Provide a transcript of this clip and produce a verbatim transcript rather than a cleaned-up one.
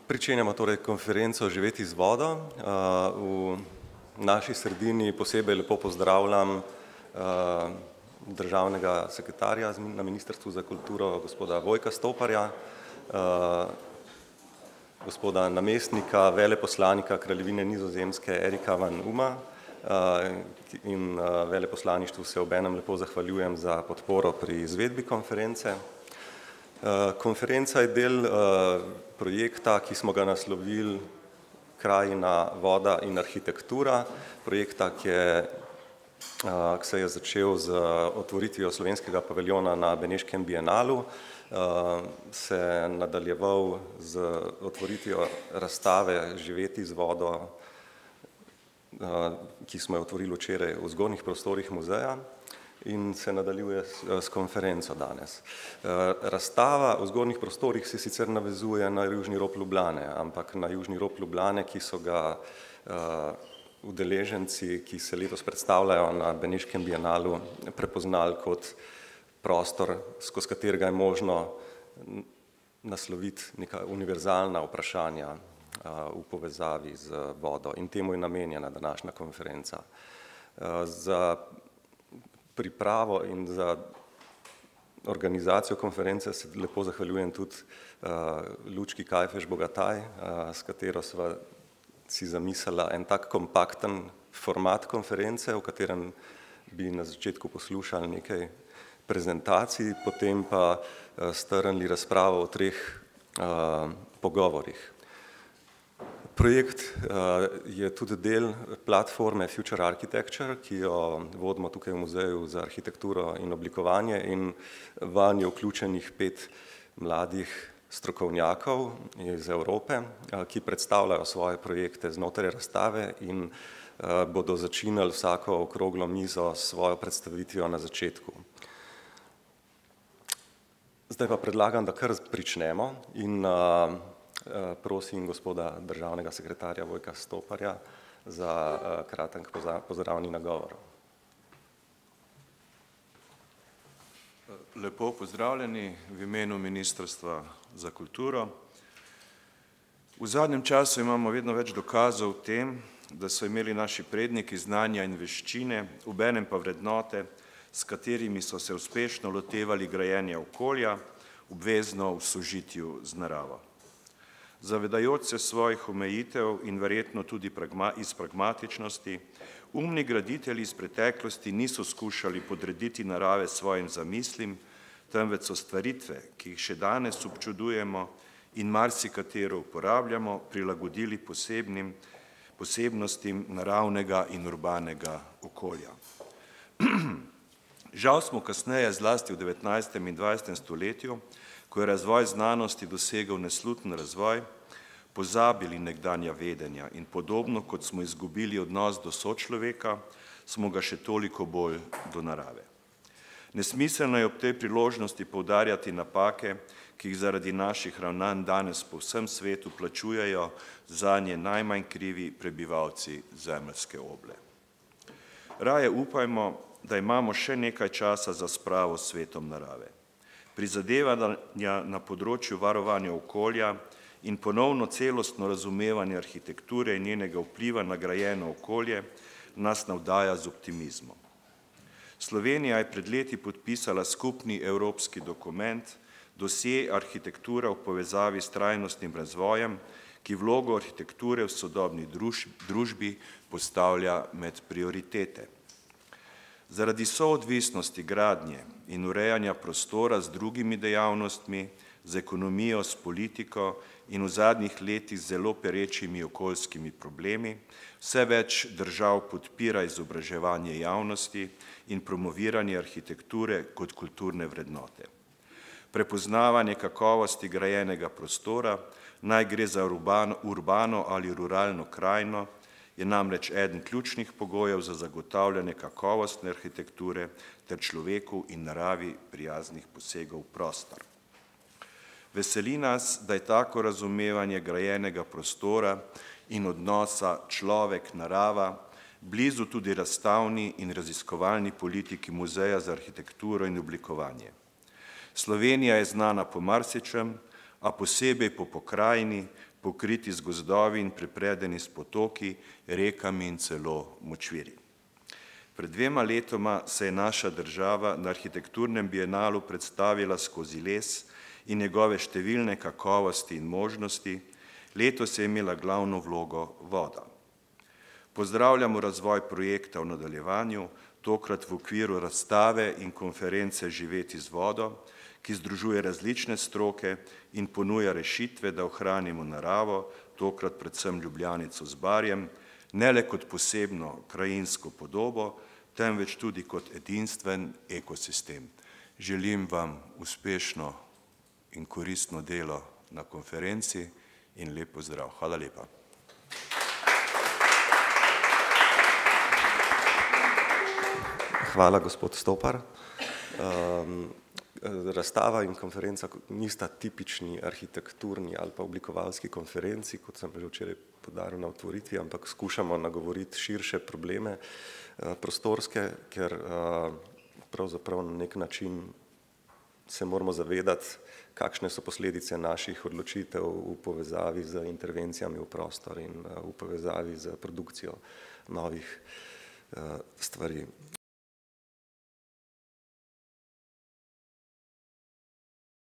Pričenjamo torej konferenco Živeti z vodo. V naši sredini posebej lepo pozdravljam državnega sekretarja na Ministrstvu za kulturo, gospoda Vojka Stoparja, gospoda namestnika veleposlanika Kraljevine Nizozemske Erika van Uma in veleposlaništvu se obenem lepo zahvaljujem za podporo pri izvedbi konference. Konferenca je del projekta, ki smo ga naslovili Krajina, voda in arhitektura, projekta, ki, je, ki se je začel z otvoritvijo slovenskega paviljona na Beneškem bienalu, se je nadaljeval z otvoritvijo razstave Živeti z vodo, ki smo jo otvorili včeraj v zgornjih prostorih muzeja, in se nadaljuje s konferenco danes. Razstava v zgornjih prostorih se sicer navezuje na južni rob Ljubljane, ampak na južni rob Ljubljane, ki so ga udeleženci, ki se letos predstavljajo na Beneškem bienalu, prepoznali kot prostor, skozi katerega je možno nasloviti neka univerzalna vprašanja v povezavi z vodo, in temu je namenjena današnja konferenca. Za pripravo in za organizacijo konference se lepo zahvaljujem tudi Lučki Kajfež Bogataj, s katero sva si zamislila en tak kompakten format konference, v katerem bi na začetku poslušali nekaj prezentacij, potem pa strnili razpravo o treh pogovorih. Projekt je tudi del platforme Future Architecture, ki jo vodimo tukaj v Muzeju za arhitekturo in oblikovanje, in vanjo vključenih pet mladih strokovnjakov iz Evrope, ki predstavljajo svoje projekte znotraj razstave in bodo začinali vsako okroglo mizo s svojo predstavitvijo na začetku. Zdaj pa predlagam, da kar pričnemo in prosim gospoda državnega sekretarja Vojka Stoparja za kratek pozdravni nagovor. Lepo pozdravljeni v imenu Ministrstva za kulturo. V zadnjem času imamo vedno več dokazov v tem, da so imeli naši predniki znanja in veščine, obenem pa vrednote, s katerimi so se uspešno lotevali grajenja okolja, obvezno v sožitju z naravo. Zavedajoč se svojih omejitev in verjetno tudi iz pragmatičnosti, umni graditelji iz preteklosti niso skušali podrediti narave svojim zamislim, temveč so stvaritve, ki jih še danes občudujemo in marsikatero uporabljamo, prilagodili posebnim posebnostim naravnega in urbanega okolja. Žal smo kasneje, zlasti v devetnajstem in dvajsetem stoletju, ko je razvoj znanosti dosegel nesluten razvoj, pozabili nekdanja vedenja in podobno, kot smo izgubili odnos do sočloveka, smo ga še toliko bolj do narave. Nesmiselno je ob tej priložnosti poudarjati napake, ki jih zaradi naših ravnanj danes po vsem svetu plačujejo zanje najmanj krivi prebivalci zemeljske oble. Raje upajmo, da imamo še nekaj časa za spravo s svetom narave. Prizadevanja na področju varovanja okolja in ponovno celostno razumevanje arhitekture in njenega vpliva na grajeno okolje nas navdaja z optimizmom. Slovenija je pred leti podpisala skupni evropski dokument, dosje Arhitektura v povezavi s trajnostnim razvojem, ki vlogo arhitekture v sodobni družbi postavlja med prioritete. Zaradi soodvisnosti gradnje in urejanja prostora z drugimi dejavnostmi, z ekonomijo, s politiko in v zadnjih letih zelo perečimi okoljskimi problemi, vse več držav podpira izobraževanje javnosti in promoviranje arhitekture kot kulturne vrednote. Prepoznavanje kakovosti grajenega prostora, naj gre za urbano, urbano ali ruralno krajino, je namreč eden ključnih pogojev za zagotavljanje kakovostne arhitekture ter človeku in naravi prijaznih posegov v prostor. Veseli nas, da je tako razumevanje grajenega prostora in odnosa človek-narava blizu tudi razstavni in raziskovalni politiki Muzeja za arhitekturo in oblikovanje. Slovenija je znana po marsičem, a posebej po pokrajini, pokriti z gozdovi in prepredeni s potoki, rekami in celo močvirji. Pred dvema letoma se je naša država na arhitekturnem bienalu predstavila skozi les in njegove številne kakovosti in možnosti, letos je imela glavno vlogo voda. Pozdravljamo razvoj projekta v nadaljevanju, tokrat v okviru razstave in konference Živeti z vodo, ki združuje različne stroke in ponuja rešitve, da ohranimo naravo, tokrat predvsem Ljubljanico z Barjem, ne le kot posebno krajinsko podobo, temveč tudi kot edinstven ekosistem. Želim vam uspešno in koristno delo na konferenci in lep pozdrav. Hvala lepa. Hvala, gospod Stopar. Razstava in konferenca nista tipični arhitekturni ali pa oblikovalski konferenci, kot sem že včeraj poudaril na otvoritvi, ampak skušamo nagovoriti širše probleme prostorske, ker pravzaprav na nek način se moramo zavedati, kakšne so posledice naših odločitev v povezavi z intervencijami v prostor in v povezavi z produkcijo novih stvari.